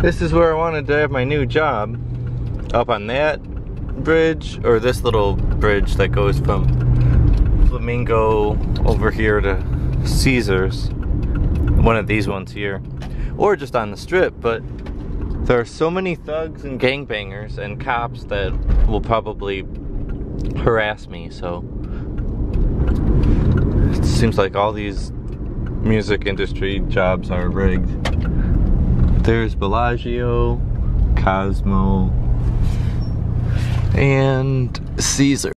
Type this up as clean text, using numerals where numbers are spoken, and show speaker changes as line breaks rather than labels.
This is where I wanted to have my new job. Up on that bridge, or this little bridge that goes from Flamingo over here to Caesars. One of these ones here. Or just on the strip, but there are so many thugs and gangbangers and cops that will probably harass me, so it seems like all these music industry jobs are rigged. There's Bellagio, Cosmo, and Caesar.